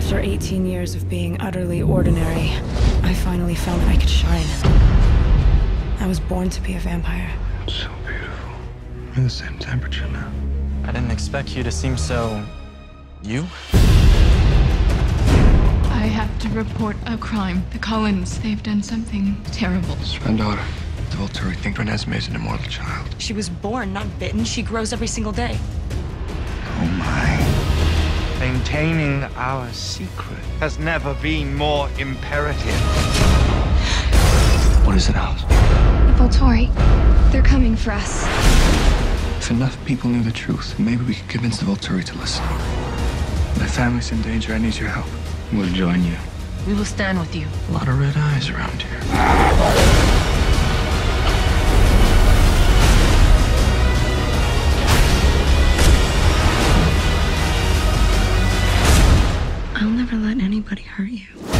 After 18 years of being utterly ordinary, I finally found that I could shine. I was born to be a vampire. So beautiful. We're the same temperature now. I didn't expect you to seem so... you? I have to report a crime. The Cullens, they've done something terrible. It's my daughter. The Volturi think Renesmee is an immortal child. She was born, not bitten. She grows every single day. Oh my. Maintaining our secret has never been more imperative. What is it, Alice? The Volturi, they're coming for us. If enough people knew the truth, maybe we could convince the Volturi to listen. My family's in danger. I need your help. We'll join you. We will stand with you. A lot of red eyes around here. I'll never let anybody hurt you.